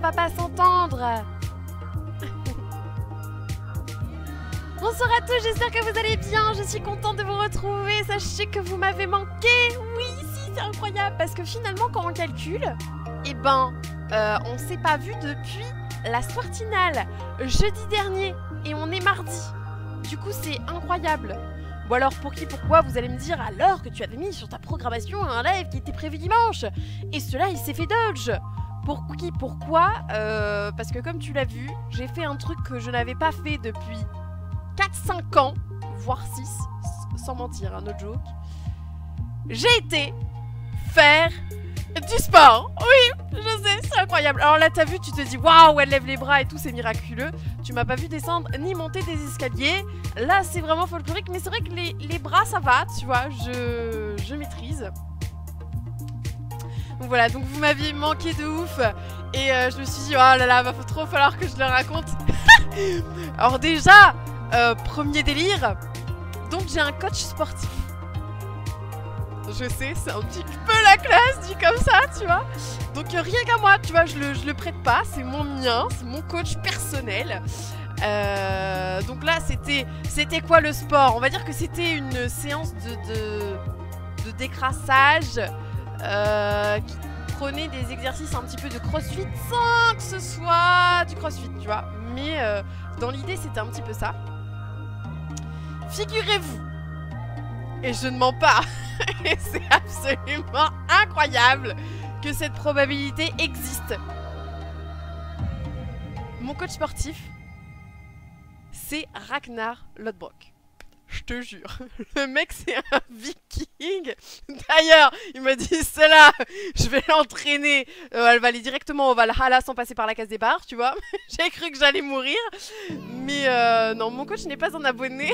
va pas s'entendre. Bonsoir à tous, j'espère que vous allez bien. Je suis contente de vous retrouver. Sachez que vous m'avez manqué. Oui, si, c'est incroyable. Parce que finalement, quand on calcule, eh ben, on s'est pas vu depuis la soirtinale jeudi dernier. Et on est mardi. Du coup, c'est incroyable. Ou alors, pour qui, pourquoi, vous allez me dire alors que tu avais mis sur ta programmation un live qui était prévu dimanche. Et cela, il s'est fait dodge. Pour qui, pourquoi parce que comme tu l'as vu, j'ai fait un truc que je n'avais pas fait depuis 4-5 ans, voire 6, sans mentir, un autre joke. J'ai été faire du sport. Oui, je sais, c'est incroyable. Alors là, t'as vu, tu te dis, waouh, elle lève les bras et tout, c'est miraculeux. Tu m'as pas vu descendre ni monter des escaliers. Là, c'est vraiment folklorique, mais c'est vrai que les bras, ça va, tu vois, je maîtrise. Donc voilà, donc vous m'aviez manqué de ouf. Et je me suis dit, oh là là, va trop falloir que je le raconte. Alors déjà, premier délire, donc j'ai un coach sportif. Je sais, c'est un petit peu la classe dit comme ça, tu vois. Donc rien qu'à moi, tu vois, je le prête pas, c'est mon mien, c'est mon coach personnel. Donc là, c'était quoi le sport? On va dire que c'était une séance de décrassage qui prenait des exercices un petit peu de crossfit sans que ce soit du crossfit, tu vois. Mais dans l'idée, c'était un petit peu ça. Figurez-vous, et je ne mens pas, et c'est absolument incroyable que cette probabilité existe. Mon coach sportif, c'est Ragnar Lodbrok. Je te jure, le mec c'est un viking. D'ailleurs, il m'a dit celle-là, je vais l'entraîner. Elle va aller directement au Valhalla sans passer par la case départ, tu vois. J'ai cru que j'allais mourir. Mais non, mon coach n'est pas un abonné.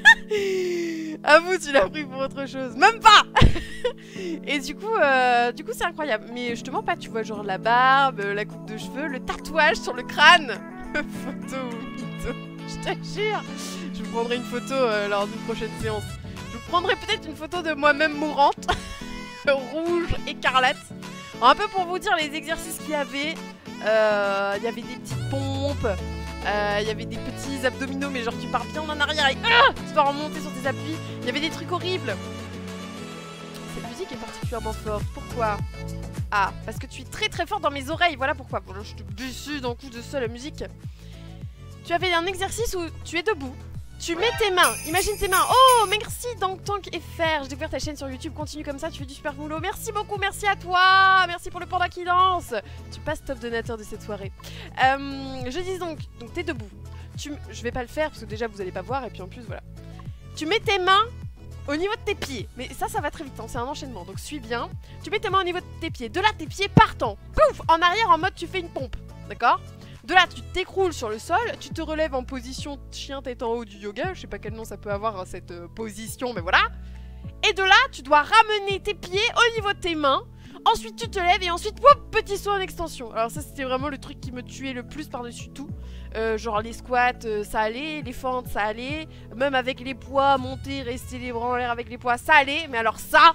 Avoue, tu l'as pris pour autre chose. Même pas. Et du coup c'est incroyable. Mais je te mens pas, tu vois, genre la barbe, la coupe de cheveux, le tatouage sur le crâne. Photo mytho. Je te jure. Je vous prendrai une photo lors d'une prochaine séance. Je vous prendrai peut-être une photo de moi-même mourante. Rouge, écarlate. Alors, un peu pour vous dire les exercices qu'il y avait. Il y avait des petites pompes. Il y avait des petits abdominaux, mais genre tu pars bien en arrière et tu vas remonter sur tes appuis. Il y avait des trucs horribles. Cette musique est particulièrement forte. Pourquoi? Ah, parce que tu es très très fort dans mes oreilles. Voilà pourquoi. Bon, là, je te dessus d'un coup de ça la musique. Tu avais un exercice où tu es debout. Tu mets tes mains, imagine tes mains. Oh, merci Tank FR. J'ai découvert ta chaîne sur YouTube, continue comme ça, tu fais du super boulot. Merci beaucoup, merci à toi. Merci pour le panda qui danse. Tu passes top donateur de cette soirée. Je dis donc t'es debout. Je vais pas le faire parce que déjà vous allez pas voir et puis en plus voilà. Tu mets tes mains au niveau de tes pieds. Mais ça va très vite, hein, c'est un enchaînement, donc suis bien. Tu mets tes mains au niveau de tes pieds. De là, tes pieds partant. Pouf, en arrière en mode tu fais une pompe, d'accord? De là, tu t'écroules sur le sol, tu te relèves en position chien tête en haut du yoga. Je sais pas quel nom ça peut avoir, hein, cette position, mais voilà. Et de là, tu dois ramener tes pieds au niveau de tes mains. Ensuite, tu te lèves et ensuite, whoop, petit saut en extension. Alors ça, c'était vraiment le truc qui me tuait le plus par-dessus tout. Genre les squats, ça allait. Les fentes, ça allait. Même avec les poids, monter, rester les bras en l'air avec les poids, ça allait. Mais alors ça...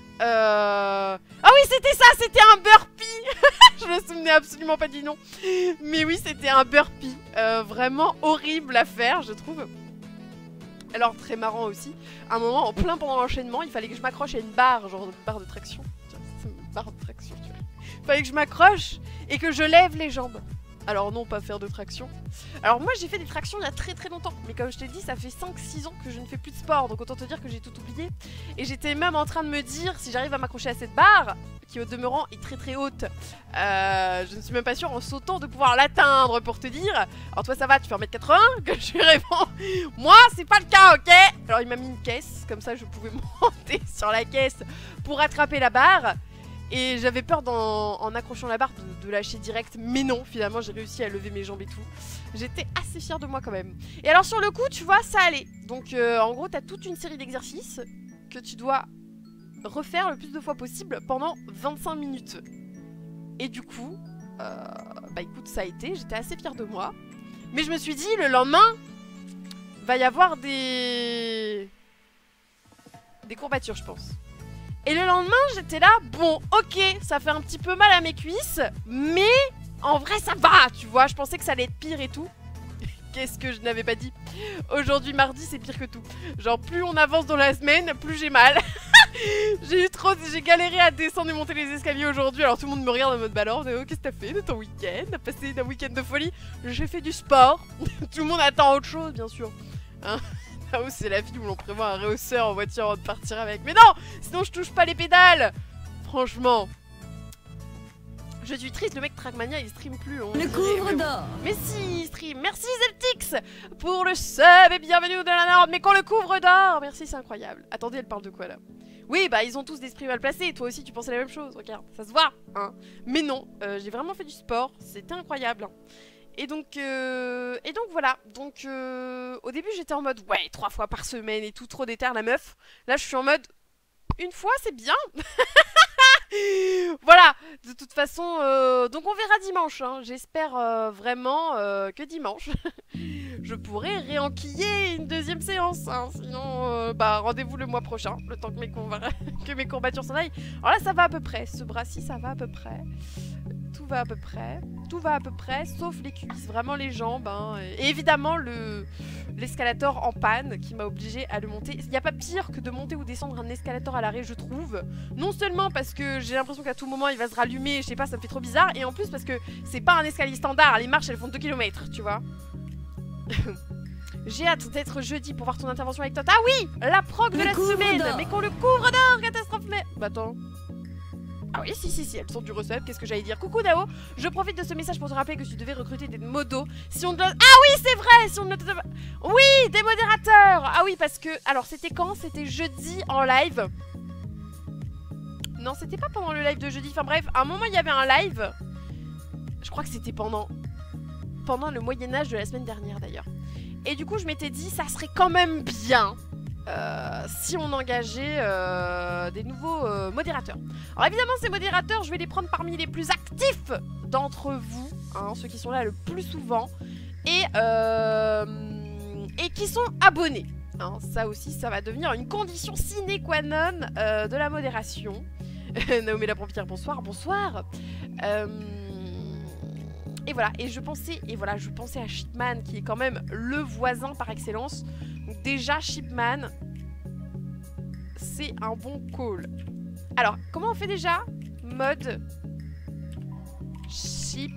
Ah oui, c'était ça, c'était un burpee. Je me souvenais absolument pas du nom. Mais oui, c'était un burpee. Vraiment horrible à faire, je trouve. Alors, très marrant aussi. À un moment, en plein pendant l'enchaînement, il fallait que je m'accroche à une barre, genre une barre de traction. Tiens, c'est une barre de traction, tu vois. Il fallait que je m'accroche et que je lève les jambes. Alors non, pas faire de traction. Alors moi j'ai fait des tractions il y a très très longtemps. Mais comme je t'ai dit, ça fait 5-6 ans que je ne fais plus de sport. Donc autant te dire que j'ai tout oublié. Et j'étais même en train de me dire, si j'arrive à m'accrocher à cette barre, qui au demeurant est très très haute, je ne suis même pas sûre en sautant de pouvoir l'atteindre, pour te dire. Alors toi ça va, tu fais 1m80, que je lui réponds. Moi c'est pas le cas, ok? Alors il m'a mis une caisse, comme ça je pouvais monter sur la caisse pour attraper la barre. Et j'avais peur en accrochant la barre de lâcher direct. Mais non, finalement j'ai réussi à lever mes jambes et tout. J'étais assez fière de moi quand même. Et alors sur le coup, tu vois, ça allait. Donc en gros, t'as toute une série d'exercices que tu dois refaire le plus de fois possible pendant 25 minutes. Et du coup, bah écoute, ça a été. J'étais assez fière de moi. Mais je me suis dit, le lendemain, va y avoir des courbatures, je pense. Et le lendemain, j'étais là, bon, ok, ça fait un petit peu mal à mes cuisses, mais En vrai, ça va, tu vois. Je pensais que ça allait être pire et tout. Qu'est-ce que je n'avais pas dit? Aujourd'hui, mardi, c'est pire que tout. Genre, plus on avance dans la semaine, plus j'ai mal. J'ai galéré à descendre et monter les escaliers aujourd'hui. Alors tout le monde me regarde en mode bah alors, qu'est-ce que t'as fait de ton week-end? T'as passé un week-end de folie? J'ai fait du sport. Tout le monde attend autre chose, bien sûr. Hein? Ah, c'est la vie où l'on prévoit un rehausseur en voiture avant de partir avec. Mais non! Sinon je touche pas les pédales! Franchement. Je suis triste, le mec Trackmania il stream plus. Le couvre d'or. Mais si, il stream. Merci Zeltix pour le sub et bienvenue dans la Nord. Mais quand le couvre d'or. Merci, c'est incroyable. Attendez, elle parle de quoi là? Oui, bah ils ont tous des esprits mal placés. Toi aussi tu pensais la même chose, regarde, ça se voit, hein. Mais non, j'ai vraiment fait du sport, c'était incroyable. Et donc voilà. Donc au début j'étais en mode ouais 3 fois par semaine et tout, trop déter la meuf. Là je suis en mode une fois c'est bien. Voilà, de toute façon, donc on verra dimanche, hein. J'espère vraiment que dimanche, je pourrai réenquiller une deuxième séance, hein. Sinon, bah rendez-vous le mois prochain, le temps que mes courbatures s'en aillent. Alors là, ça va à peu près, ce bras-ci, ça va à peu près. Tout va à peu près, tout va à peu près, sauf les cuisses, vraiment les jambes, hein. Et évidemment l'escalator en panne qui m'a obligé à le monter. Il n'y a pas pire que de monter ou descendre un escalator à l'arrêt, je trouve. Non seulement parce que j'ai l'impression qu'à tout moment il va se rallumer, je sais pas, ça me fait trop bizarre, et en plus parce que c'est pas un escalier standard, les marches elles font 2 km, tu vois. J'ai hâte d'être jeudi pour voir ton intervention avec toi. Ah oui, la prog de la semaine, mais qu'on le couvre d'or, catastrophe, mais... Bah attends... Ah oui, si, elles sont du recep, qu'est-ce que j'allais dire? Coucou Dao, je profite de ce message pour te rappeler que tu devais recruter des modos. Si on te... Ah oui, c'est vrai, si on ne te... Oui, des modérateurs. Ah oui, parce que... Alors, c'était quand? C'était jeudi en live. Non, c'était pas pendant le live de jeudi. Enfin bref, à un moment, il y avait un live. Je crois que c'était pendant le Moyen-Âge de la semaine dernière, d'ailleurs. Et du coup, je m'étais dit, ça serait quand même bien... si on engageait des nouveaux modérateurs. Alors évidemment ces modérateurs je vais les prendre parmi les plus actifs d'entre vous, hein, ceux qui sont là le plus souvent et qui sont abonnés, hein. Ça aussi ça va devenir une condition sine qua non de la modération. Naomi la Profitière, bonsoir, bonsoir. Et voilà, et je pensais à Shipman qui est quand même le voisin par excellence. Donc déjà Shipman, c'est un bon call. Alors, comment on fait déjà? Mode Shipman.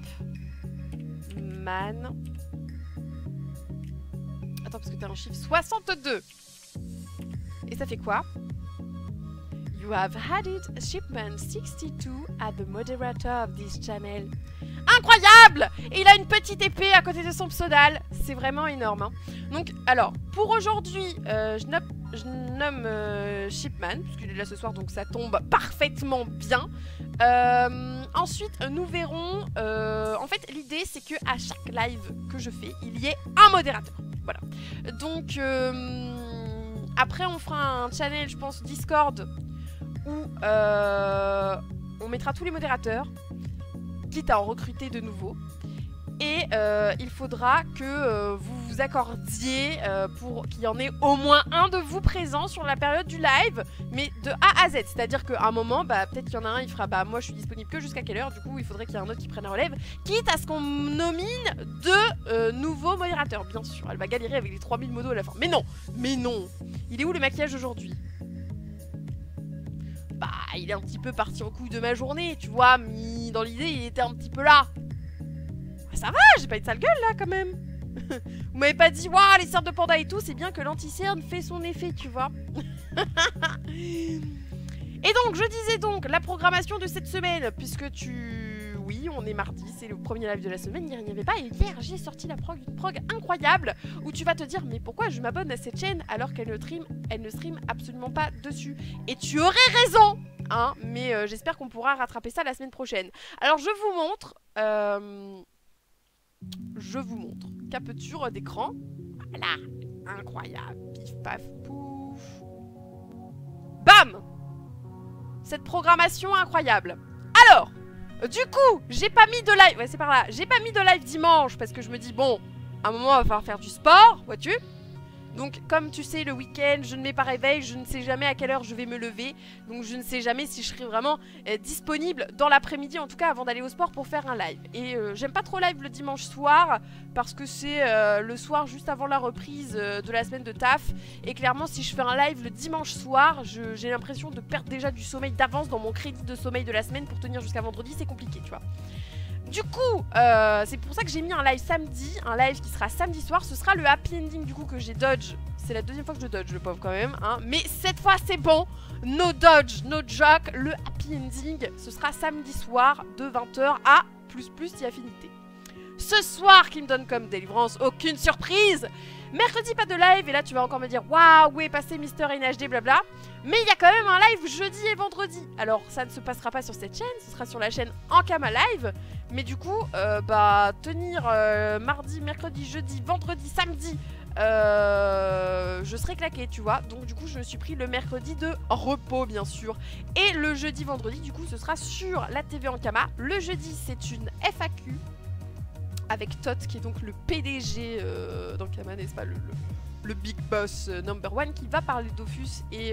Attends, parce que t'as un chiffre 62. Et ça fait quoi? You have added Shipman 62 as the moderator of this channel. Incroyable! Et il a une petite épée à côté de son pseudal. C'est vraiment énorme, hein. Donc, alors, pour aujourd'hui, je nomme Shipman, puisqu'il est là ce soir, donc ça tombe parfaitement bien. Ensuite, nous verrons... en fait, l'idée, c'est que à chaque live que je fais, il y ait un modérateur. Voilà. Donc, après, on fera un channel, je pense, Discord, où on mettra tous les modérateurs, quitte à en recruter de nouveaux. Et il faudra que vous vous accordiez pour qu'il y en ait au moins un de vous présent sur la période du live, mais de A à Z. C'est-à-dire qu'à un moment, bah, peut-être qu'il y en a un, il fera bah moi je suis disponible que jusqu'à quelle heure, du coup il faudrait qu'il y ait un autre qui prenne la relève, quitte à ce qu'on nomine deux nouveaux modérateurs. Bien sûr, elle va galérer avec les 3000 modos à la fin. Mais non, il est où le maquillage aujourd'hui? Bah, il est un petit peu parti en couille de ma journée, tu vois, mais dans l'idée, il était un petit peu là. Bah, ça va, j'ai pas une sale gueule, là, quand même. Vous m'avez pas dit, waouh, les cernes de panda et tout, c'est bien que l'anti-cerne fait son effet, tu vois. Et donc, je disais donc, la programmation de cette semaine, puisque oui, on est mardi, c'est le premier live de la semaine, hier il n'y avait pas, et hier j'ai sorti une prog incroyable, où tu vas te dire, mais pourquoi je m'abonne à cette chaîne alors qu'elle ne stream absolument pas dessus? Et tu aurais raison, hein, mais j'espère qu'on pourra rattraper ça la semaine prochaine. Alors je vous montre, capture d'écran, voilà, incroyable, pif paf pouf, bam! Cette programmation incroyable. Alors, du coup, j'ai pas mis de live. Ouais, c'est par là. J'ai pas mis de live dimanche parce que je me dis, bon, à un moment, on va falloir faire du sport, vois-tu. Donc comme tu sais, le week-end, je ne mets pas réveil, je ne sais jamais à quelle heure je vais me lever. Donc je ne sais jamais si je serai vraiment disponible dans l'après-midi, en tout cas avant d'aller au sport pour faire un live. Et j'aime pas trop live le dimanche soir, parce que c'est le soir juste avant la reprise de la semaine de taf. Et clairement, si je fais un live le dimanche soir, j'ai l'impression de perdre déjà du sommeil d'avance dans mon crédit de sommeil de la semaine. Pour tenir jusqu'à vendredi, c'est compliqué, tu vois. Du coup, c'est pour ça que j'ai mis un live samedi, un live qui sera samedi soir. Ce sera le happy ending du coup que j'ai dodge. C'est la deuxième fois que je dodge le pauvre quand même, hein. Mais cette fois c'est bon, no dodge, no joke. Le happy ending, ce sera samedi soir de 20h à ++ et affinité. Ce soir qui me donne comme délivrance aucune surprise. Mercredi pas de live et là tu vas encore me dire waouh où est passé Mister NHD blabla. Mais il y a quand même un live jeudi et vendredi. Alors ça ne se passera pas sur cette chaîne, ce sera sur la chaîne Ankama Live. Mais du coup tenir mardi, mercredi, jeudi, vendredi, samedi, je serai claquée tu vois. Donc du coup je me suis pris le mercredi de repos bien sûr. Et le jeudi, vendredi du coup ce sera sur la TV Ankama. Le jeudi c'est une FAQ avec Tot qui est donc le PDG d'Ankama, n'est-ce pas, le big boss number one, qui va parler de Dofus et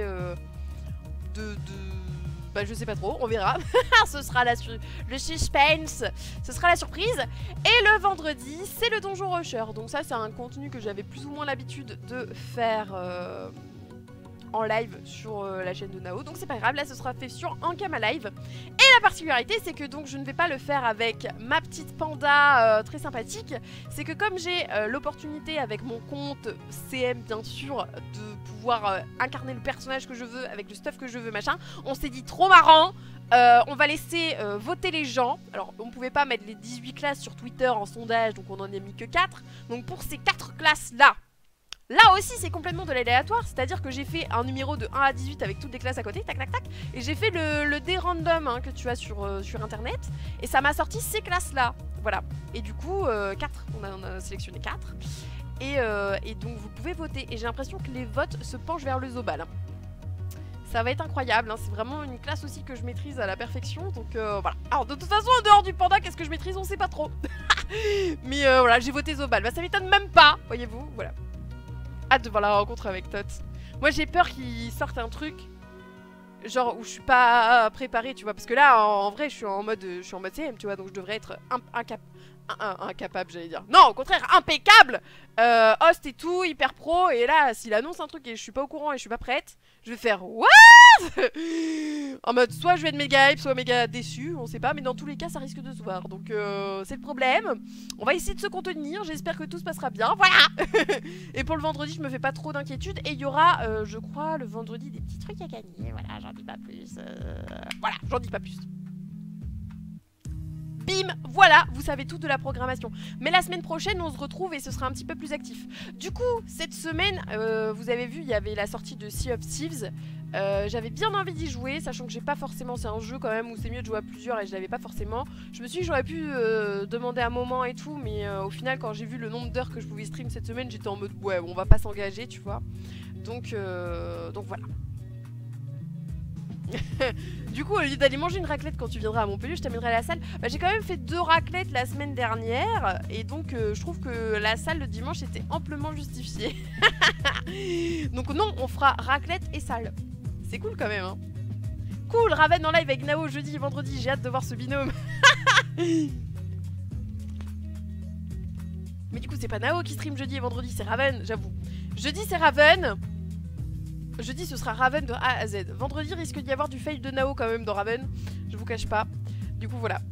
bah je sais pas trop, on verra. Ce sera le suspense, ce sera la surprise. Et le vendredi c'est le Donjon Rusher. Donc ça c'est un contenu que j'avais plus ou moins l'habitude de faire en live sur la chaîne de Nao. Donc c'est pas grave, là ce sera fait sur Ankama Live. Et la particularité c'est que donc je ne vais pas le faire avec ma petite panda très sympathique. C'est que comme j'ai l'opportunité avec mon compte CM bien sûr de pouvoir incarner le personnage que je veux avec le stuff que je veux machin, on s'est dit trop marrant. On va laisser voter les gens. Alors on pouvait pas mettre les 18 classes sur Twitter en sondage, donc on en a mis que 4. Donc pour ces 4 classes là, là aussi c'est complètement de l'aléatoire, c'est-à-dire que j'ai fait un numéro de 1 à 18 avec toutes les classes à côté, tac tac tac, et j'ai fait le dé random hein, que tu as sur internet, et ça m'a sorti ces classes là, voilà. Et du coup 4, on a sélectionné 4, et donc vous pouvez voter, et j'ai l'impression que les votes se penchent vers le Zobal. Ça va être incroyable, hein. C'est vraiment une classe aussi que je maîtrise à la perfection, donc voilà. Alors de toute façon en dehors du panda, qu'est-ce que je maîtrise, on sait pas trop. Mais voilà, j'ai voté Zobal, bah ça m'étonne même pas, voyez-vous, voilà. Hâte de voir la rencontre avec Tot. Moi j'ai peur qu'il sorte un truc genre où je suis pas préparée, tu vois, parce que là en vrai je suis en mode CM, tu vois, donc je devrais être incapable, j'allais dire. Non, au contraire, impeccable, host et tout, hyper pro. Et là s'il annonce un truc et je suis pas au courant et je suis pas prête, je vais faire what. En mode soit je vais être méga hype, soit méga déçu, on sait pas, mais dans tous les cas ça risque de se voir. Donc c'est le problème. On va essayer de se contenir, j'espère que tout se passera bien, voilà. Et pour le vendredi je me fais pas trop d'inquiétude. Et il y aura je crois le vendredi des petits trucs à gagner. Voilà, j'en dis pas plus. Voilà, j'en dis pas plus. Bim, voilà, vous savez tout de la programmation. Mais la semaine prochaine, on se retrouve et ce sera un petit peu plus actif. Du coup, cette semaine, vous avez vu, il y avait la sortie de Sea of Thieves. J'avais bien envie d'y jouer, sachant que j'ai pas forcément, c'est un jeu quand même où c'est mieux de jouer à plusieurs et je l'avais pas forcément. Je me suis dit que j'aurais pu demander un moment et tout, mais au final, quand j'ai vu le nombre d'heures que je pouvais stream cette semaine, j'étais en mode ouais, on va pas s'engager, tu vois. Donc voilà. Du coup, au lieu d'aller manger une raclette quand tu viendras à Montpellier, je t'amènerai à la salle. Bah, j'ai quand même fait 2 raclettes la semaine dernière. Et donc, je trouve que la salle le dimanche était amplement justifiée. Donc non, on fera raclette et salle. C'est cool quand même, hein. Cool, Raven en live avec Nao jeudi et vendredi. J'ai hâte de voir ce binôme. Mais du coup, c'est pas Nao qui stream jeudi et vendredi, c'est Raven, j'avoue. Jeudi, c'est Raven. Jeudi ce sera Raven de A à Z. Vendredi risque d'y avoir du fail de Nao quand même dans Raven. Je vous cache pas. Du coup voilà.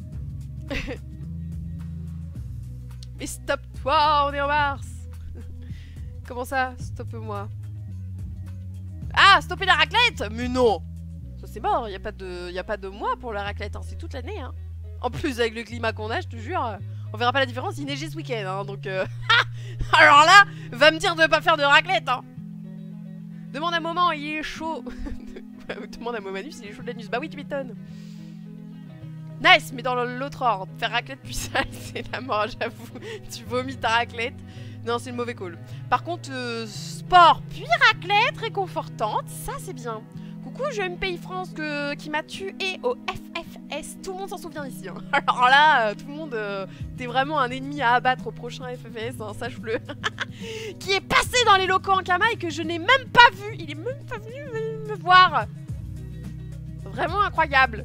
Mais stop toi, on est en mars. Comment ça, stoppe-moi? Ah, stopper la raclette? Mais non. Ça c'est mort, y a pas de mois pour la raclette, hein. C'est toute l'année, hein. En plus avec le climat qu'on a, je te jure, on verra pas la différence, il neigeait ce week-end, hein. Donc alors là, va me dire de pas faire de raclette, hein. Demande à Moment, il est chaud. Demande à Momanus, il est chaud de l'anus. Bah oui, tu m'étonnes. Nice, mais dans l'autre ordre. Faire raclette puis sale, c'est la mort, j'avoue. Tu vomis ta raclette. Non, c'est le mauvais call. Par contre, sport puis raclette, réconfortante, ça c'est bien. Coucou, je me paye France qui m'a tué au FF S. Tout le monde s'en souvient ici. Hein. Alors là, tout le monde... T'es vraiment un ennemi à abattre au prochain FFS, hein, sache-le. Qui est passé dans les locaux en Kama et que je n'ai même pas vu. Il est même pas venu me voir. Vraiment incroyable.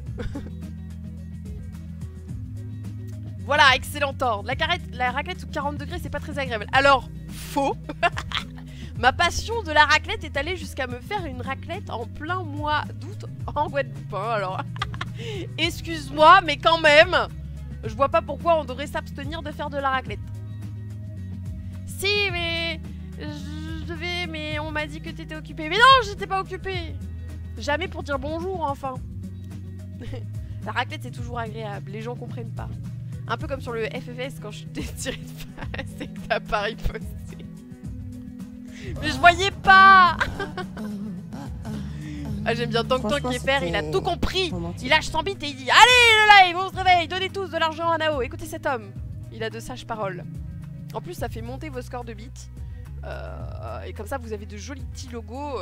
Voilà, excellent ordre. La raclette sous 40 degrés, c'est pas très agréable. Alors, faux. Ma passion de la raclette est allée jusqu'à me faire une raclette en plein mois d'août en Guadeloupe. Hein, alors, excuse-moi, mais quand même, je vois pas pourquoi on devrait s'abstenir de faire de la raclette. Si, mais je devais, mais on m'a dit que t'étais occupée. Mais non, j'étais pas occupée. Jamais pour dire bonjour, enfin. La raclette, c'est toujours agréable. Les gens comprennent pas. Un peu comme sur le FFS quand je t'ai tiré de face et que t'as pas riposté. Mais je voyais pas. Ah, j'aime bien Tank Tank qui est père, il a tout compris. Il lâche 100 bits et il dit allez le live, on se réveille, donnez tous de l'argent à Nao. Écoutez cet homme, il a de sages paroles. En plus ça fait monter vos scores de bits. Et comme ça vous avez de jolis petits logos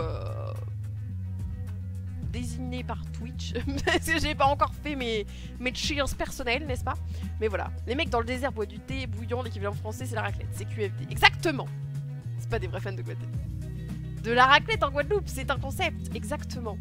désignés par Twitch. Parce que j'ai pas encore fait mes cheers personnels, n'est-ce pas? Mais voilà, les mecs dans le désert boivent du thé bouillon, l'équivalent français c'est la raclette, c'est QFD. Exactement. C'est pas des vrais fans de Guadeloupe. De la raclette en Guadeloupe, c'est un concept, exactement.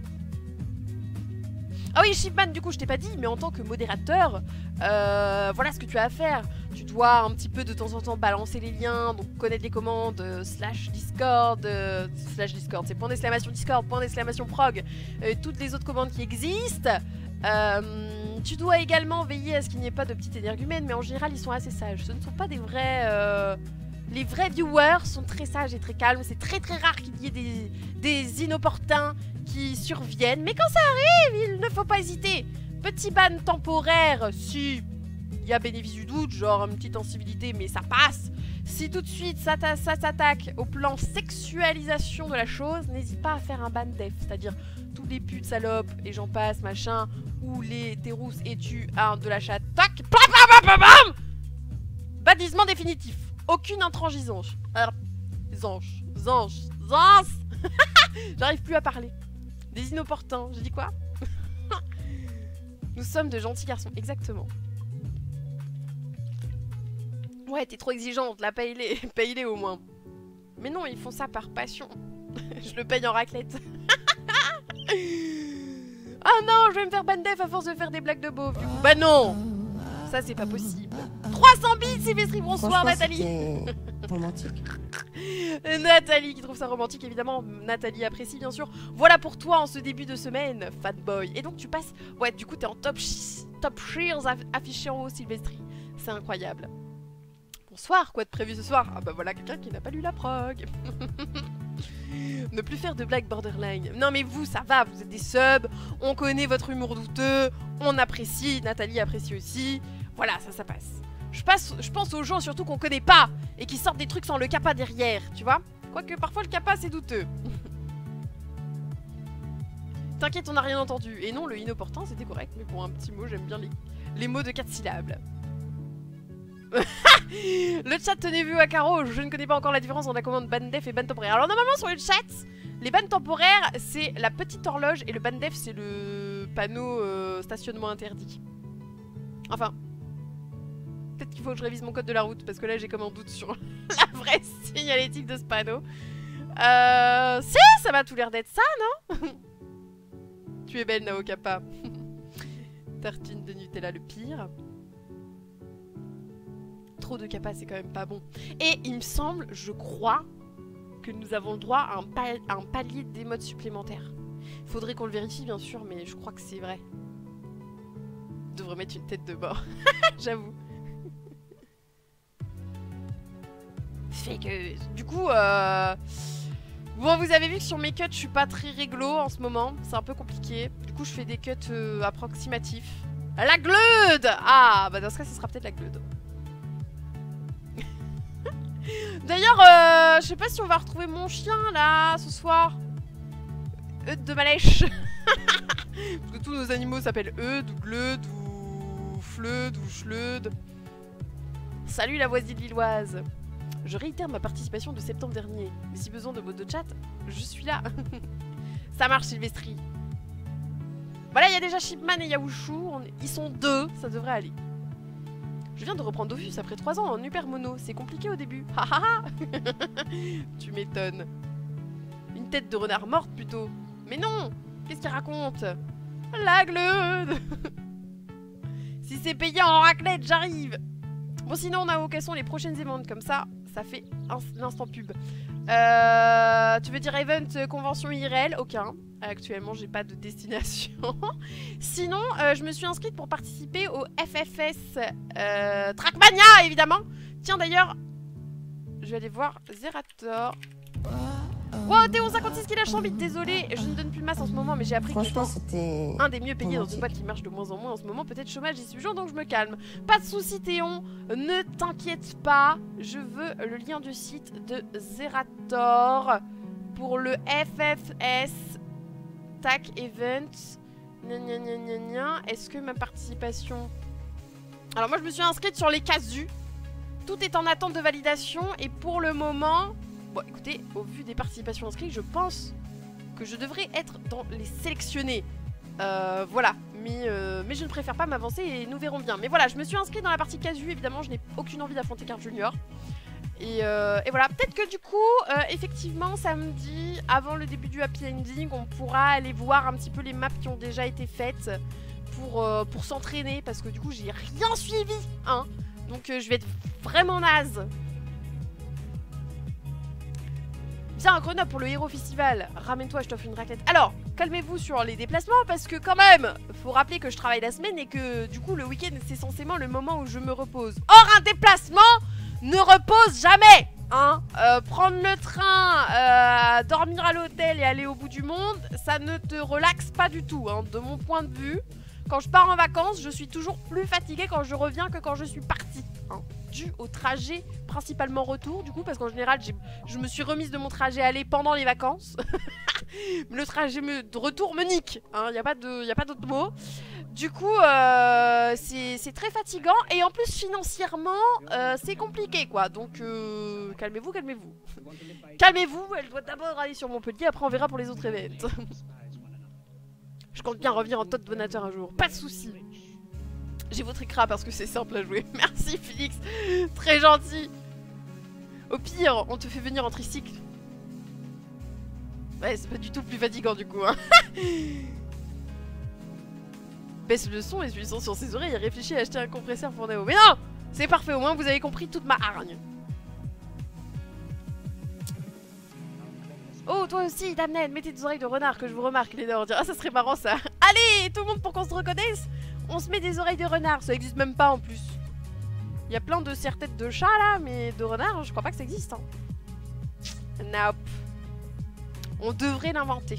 Ah oui, Shipman, du coup, je t'ai pas dit, mais en tant que modérateur, voilà ce que tu as à faire. Tu dois un petit peu de temps en temps balancer les liens, donc connaître les commandes /Discord, c'est point d'exclamation Discord, point d'exclamation prog, toutes les autres commandes qui existent. Tu dois également veiller à ce qu'il n'y ait pas de petites énergumènes, mais en général, ils sont assez sages. Ce ne sont pas des vrais... Les vrais viewers sont très sages et très calmes. C'est très très rare qu'il y ait des inopportuns qui surviennent. Mais quand ça arrive, il ne faut pas hésiter. Petit ban temporaire, si il y a bénéfice du doute, genre une petite incivilité, mais ça passe. Si tout de suite ça s'attaque au plan sexualisation de la chose, n'hésite pas à faire un ban def. C'est-à-dire tous les putes salopes et j'en passe, machin, ou les terrousses et tu as de la chatte. Tac, bannissement définitif. Aucune intransigeance. Alors, j'arrive plus à parler. Des inopportuns. J'ai dit quoi? Nous sommes de gentils garçons. Exactement. Ouais, t'es trop exigeante. Là, paye-les. Paye-les au moins. Mais non, ils font ça par passion. Je le paye en raclette. Ah non, je vais me faire ban def à force de faire des blagues de beauf. Du coup, bah non. Ça, c'est pas possible. 300 bits, Sylvestri, bonsoir Nathalie. Romantique. Nathalie qui trouve ça romantique, évidemment. Nathalie apprécie, bien sûr. Voilà pour toi en ce début de semaine, Fatboy. Et donc tu passes... Ouais, du coup, t'es en top cheers affiché en haut, Sylvestri. C'est incroyable. Bonsoir, quoi de prévu ce soir? Ah bah voilà, quelqu'un qui n'a pas lu la prog. Ne plus faire de blagues borderline. Non mais vous, ça va, vous êtes des subs. On connaît votre humour douteux. On apprécie, Nathalie apprécie aussi. Voilà, ça passe. Je pense aux gens surtout qu'on connaît pas et qui sortent des trucs sans le kappa derrière, tu vois. Quoique parfois le kappa c'est douteux. T'inquiète, on n'a rien entendu. Et non, le inopportun c'était correct, mais pour un petit mot, j'aime bien les mots de 4 syllabes. Le chat, tenez-vous à carreau, je ne connais pas encore la différence entre la commande ban def et ban temporaire. Alors normalement sur le chat, les bans temporaires c'est la petite horloge et le ban def c'est le panneau stationnement interdit. Enfin, peut-être qu'il faut que je révise mon code de la route parce que là j'ai comme un doute sur la vraie signalétique de ce panneau. Si, ça m'a tout l'air d'être ça, non? Tu es belle, Nao Kappa. Tartine de Nutella, le pire. Trop de kappa, c'est quand même pas bon. Et il me semble, je crois, que nous avons le droit à un palier d'émotes supplémentaires. Faudrait qu'on le vérifie, bien sûr, mais je crois que c'est vrai. Je devrais mettre une tête de mort. J'avoue. Fait que... Du coup, bon, vous avez vu que sur mes cuts, je suis pas très réglo en ce moment. C'est un peu compliqué. Du coup, je fais des cuts approximatifs. La gleude! Ah, bah dans ce cas, ce sera peut-être la gleude. D'ailleurs, je sais pas si on va retrouver mon chien là ce soir. Eudes de Malèche. Parce que tous nos animaux s'appellent Eudes ou Gleude ou Fleude ou Schleude. Salut la voisine lilloise. Je réitère ma participation de septembre dernier. Mais si besoin de mode de chat, je suis là. Ça marche, Sylvestri. Voilà, il y a déjà Shipman et Yaoushu. Ils sont 2, ça devrait aller. Je viens de reprendre Dofus après 3 ans en hyper mono. C'est compliqué au début. Tu m'étonnes. Une tête de renard morte plutôt. Mais non! Qu'est-ce qu'il raconte? La gleude. Si c'est payé en raclette, j'arrive. Bon, sinon, on a où quelles sont les prochaines événements. Comme ça, ça fait l'instant pub. Tu veux dire event convention IRL? Aucun. Actuellement, j'ai pas de destination. Sinon, je me suis inscrite pour participer au FFS Trackmania, évidemment. Tiens, d'ailleurs, je vais aller voir Zerator. Wow, Théo 56 qui lâche 100 bits, désolé, je ne donne plus de masse en ce moment, mais j'ai appris que c'était un des mieux payés dans une boîte qui marche de moins en moins en ce moment. Peut-être chômage, j'y suis jour, donc je me calme. Pas de soucis Théon, ne t'inquiète pas, je veux le lien du site de Zerator pour le FFS Tac Event. Est-ce que ma participation... Alors moi je me suis inscrite sur les casus. Tout est en attente de validation et pour le moment... Bon, écoutez, au vu des participations inscrites, je pense que je devrais être dans les sélectionnés. Voilà, mais je ne préfère pas m'avancer et nous verrons bien. Mais voilà, je me suis inscrite dans la partie casu, évidemment, je n'ai aucune envie d'affronter Carl Junior. Et voilà, peut-être que du coup, effectivement, samedi, avant le début du Happy Ending, on pourra aller voir un petit peu les maps qui ont déjà été faites pour s'entraîner, parce que du coup, j'ai rien suivi, hein. Donc je vais être vraiment naze. Viens à Grenoble pour le Hero Festival. Ramène-toi, je t'offre une raclette. Alors, calmez-vous sur les déplacements parce que quand même, faut rappeler que je travaille la semaine et que du coup le week-end c'est censément le moment où je me repose. Or, un déplacement ne repose jamais, hein. Prendre le train, dormir à l'hôtel et aller au bout du monde, ça ne te relaxe pas du tout, hein. De mon point de vue, quand je pars en vacances, je suis toujours plus fatiguée quand je reviens que quand je suis partie, hein. Dû au trajet principalement retour du coup parce qu'en général je me suis remise de mon trajet aller pendant les vacances. Le trajet de retour me nique, hein, y a pas d'autre mot. Du coup c'est très fatigant et en plus financièrement c'est compliqué quoi, donc calmez-vous. Calmez-vous, elle doit d'abord aller sur Montpellier, après on verra pour les autres événements. Je compte bien revenir en top donateur un jour, pas de soucis. J'ai votre écran parce que c'est simple à jouer. Merci Félix, très gentil. Au pire, on te fait venir en tricycle. Ouais, c'est pas du tout plus fatigant du coup, hein. Baisse le son et suis le son sur ses oreilles et réfléchis à acheter un compresseur pour Nao. Mais non, c'est parfait, au moins vous avez compris toute ma hargne. Oh, toi aussi, Damned, mettez des oreilles de renard que je vous remarque, les nerds. Ah, ça serait marrant ça. Allez, tout le monde pour qu'on se reconnaisse. On se met des oreilles de renard, ça existe même pas en plus. Il y a plein de serre-têtes de chat là, mais de renard, je crois pas que ça existe, hein. Nope. On devrait l'inventer.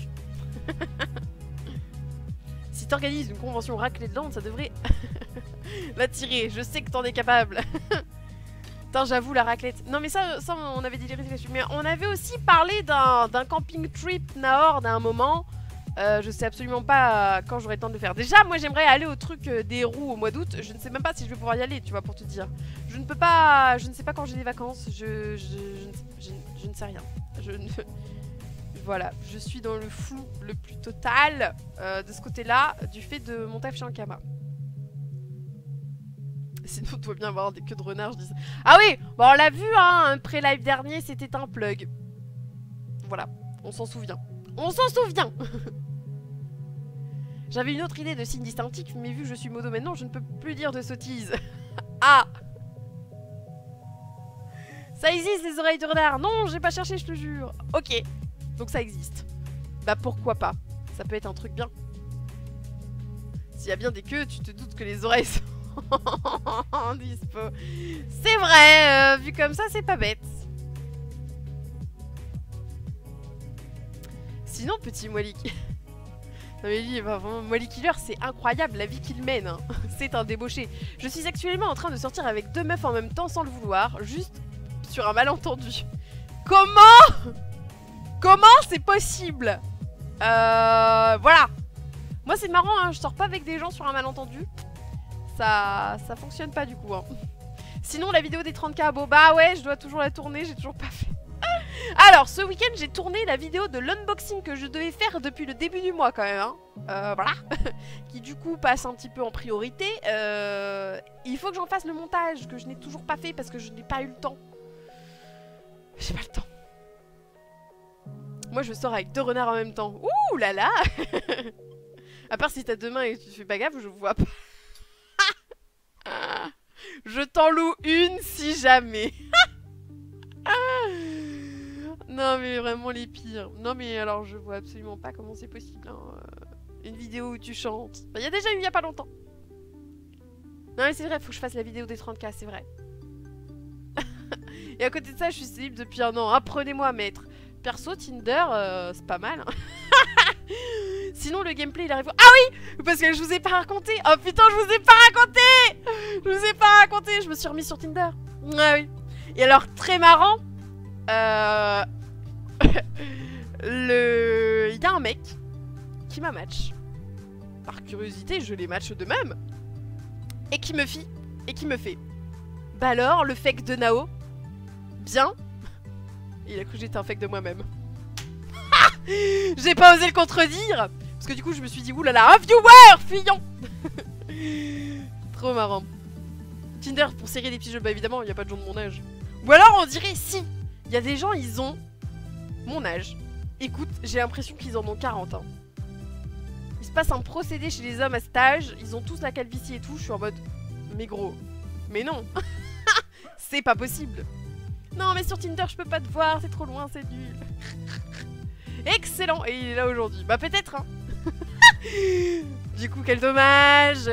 Si t'organises une convention raclée de Land, ça devrait l'attirer. Je sais que t'en es capable. Putain, j'avoue, la raclette. Non mais ça on avait déliré là-dessus. Mais on avait aussi parlé d'un camping trip Nahor d'un moment. Je sais absolument pas quand j'aurai le temps de le faire. Déjà, moi j'aimerais aller au truc des roues au mois d'août. Je ne sais même pas si je vais pouvoir y aller, tu vois, pour te dire. Je ne peux pas, je ne sais pas quand j'ai des vacances. Je ne sais rien. Voilà, je suis dans le flou le plus total de ce côté-là, du fait de mon taf chez Ankama. Sinon, on doit bien avoir des queues de renard, je dis ça. Ah oui, bon, on l'a vu, hein, un pré-live dernier, c'était un plug. Voilà, on s'en souvient. On s'en souvient. J'avais une autre idée de signe distinctif, mais vu que je suis modo maintenant, je ne peux plus dire de sottises. Ah! Ça existe, les oreilles de renard. Non, j'ai pas cherché, je te jure. Ok, donc ça existe. Bah pourquoi pas? Ça peut être un truc bien. S'il y a bien des queues, tu te doutes que les oreilles sont en dispo. C'est vrai, vu comme ça, c'est pas bête. Sinon, petit Molik... Non mais lui, vraiment, Molly Killer, c'est incroyable la vie qu'il mène, hein. C'est un débauché. Je suis actuellement en train de sortir avec 2 meufs en même temps sans le vouloir, juste sur un malentendu. Comment? Comment c'est possible? Voilà. Moi c'est marrant, hein, je sors pas avec des gens sur un malentendu. Ça fonctionne pas du coup, hein. Sinon la vidéo des 30K à Boba, ouais, je dois toujours la tourner, j'ai toujours pas fait. Alors, ce week-end, j'ai tourné la vidéo de l'unboxing que je devais faire depuis le début du mois quand même. Hein. Voilà. Qui du coup passe un petit peu en priorité. Il faut que j'en fasse le montage, que je n'ai toujours pas fait parce que je n'ai pas eu le temps. J'ai pas le temps. Moi, je sors avec 2 renards en même temps. Ouh là là. À part si t'as 2 mains et tu fais pas gaffe, je vois pas. Je t'en loue une si jamais. Non mais vraiment les pires. Non mais alors je vois absolument pas comment c'est possible. Hein. Une vidéo où tu chantes. Il y a déjà eu il y a pas longtemps. Non mais c'est vrai, faut que je fasse la vidéo des 30K, c'est vrai. Et à côté de ça, je suis célib depuis 1 an. Apprenez-moi à mettre. Perso, Tinder, c'est pas mal. Hein. Sinon, le gameplay, il arrive... Ah oui! Parce que je vous ai pas raconté. Oh putain, je vous ai pas raconté! Je vous ai pas raconté. Je me suis remis sur Tinder. Ah oui. Et alors, très marrant. Il y a un mec qui m'a match. Par curiosité, je les match de même. Et qui me fait. Bah alors, le fake de Nao? Bien. Il a cru que j'étais un fake de moi-même. J'ai pas osé le contredire. Parce que du coup, je me suis dit, oulala, un viewer, fuyons. Trop marrant. Tinder pour serrer des petits jeux, bah évidemment, il n'y a pas de gens de mon âge. Ou alors, on dirait, si. Il y a des gens, ils ont mon âge. Écoute, j'ai l'impression qu'ils en ont 40 ans. Il se passe un procédé chez les hommes à cet âge. Ils ont tous la calvitie et tout. Je suis en mode, mais gros, mais non. C'est pas possible. Non, mais sur Tinder, je peux pas te voir. C'est trop loin, c'est nul. Excellent. Et il est là aujourd'hui. Bah peut-être, hein. Du coup, quel dommage.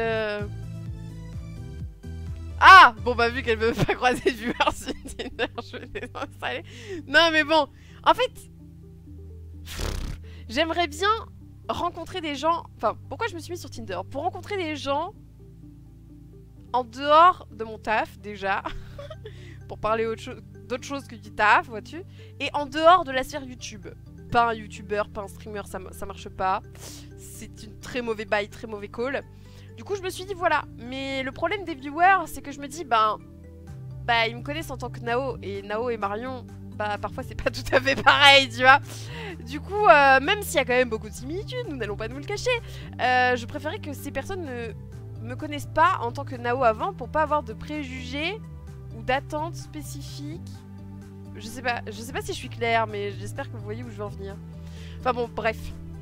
Ah, bon bah vu qu'elle veut pas croiser de viewers sur Tinder, je vais désinstaller. Non mais bon, en fait, j'aimerais bien rencontrer des gens... Enfin, pourquoi je me suis mis sur Tinder? Pour rencontrer des gens en dehors de mon taf, déjà. Pour parler d'autre chose que du taf, vois-tu. Et en dehors de la sphère YouTube. Pas un YouTuber, pas un streamer, ça marche pas. C'est une très mauvais bail, très mauvais call. Du coup, je me suis dit, voilà. Mais le problème des viewers, c'est que je me dis, bah, ils me connaissent en tant que Nao. Et Nao et Marion, bah, parfois, c'est pas tout à fait pareil, tu vois. Du coup, même s'il y a quand même beaucoup de similitudes, nous n'allons pas nous le cacher, je préférais que ces personnes ne me connaissent pas en tant que Nao avant pour pas avoir de préjugés ou d'attentes spécifiques. Je sais pas si je suis claire, mais j'espère que vous voyez où je veux en venir. Enfin bon, bref.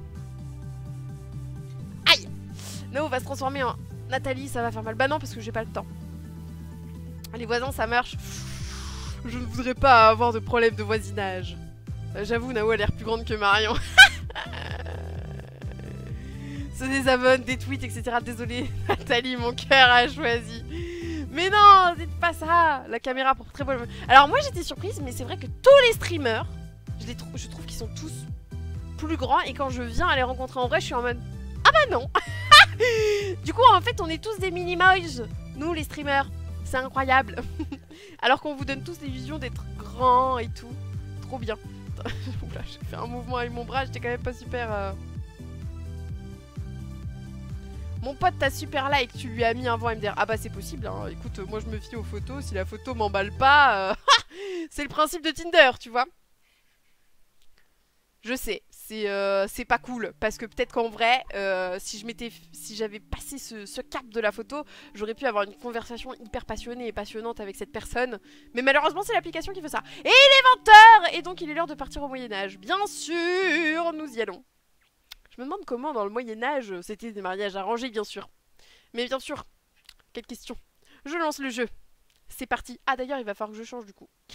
Aïe! Nao va se transformer en Nathalie, ça va faire mal. Bah non, parce que j'ai pas le temps. Les voisins, ça marche. Je ne voudrais pas avoir de problème de voisinage. J'avoue, Nao a l'air plus grande que Marion. Se désabonne, des tweets, etc. Désolée, Nathalie, mon cœur a choisi. Mais non, dites pas ça. La caméra pour très beau. Alors moi, j'étais surprise, mais c'est vrai que tous les streamers, je trouve qu'ils sont tous plus grands. Et quand je viens à les rencontrer en vrai, je suis en mode... Ah bah non. Du coup, en fait, on est tous des mini-moys, nous, les streamers. C'est incroyable. Alors qu'on vous donne tous l'illusion d'être grands et tout. Trop bien. Oula, j'ai fait un mouvement avec mon bras, j'étais quand même pas super... Mon pote t'a super like, tu lui as mis un vent MDR. Ah bah c'est possible, hein. Écoute, moi je me fie aux photos, si la photo m'emballe pas, c'est le principe de Tinder, tu vois. Je sais, c'est pas cool, parce que peut-être qu'en vrai, si j'avais passé ce cap de la photo, j'aurais pu avoir une conversation hyper passionnée et passionnante avec cette personne. Mais malheureusement, c'est l'application qui fait ça. Et il est 20h, et donc il est l'heure de partir au Moyen-Âge. Bien sûr, nous y allons. Je me demande comment dans le Moyen-Âge, c'était des mariages arrangés, bien sûr. Mais bien sûr, quelle question. Je lance le jeu. C'est parti. Ah d'ailleurs, il va falloir que je change du coup.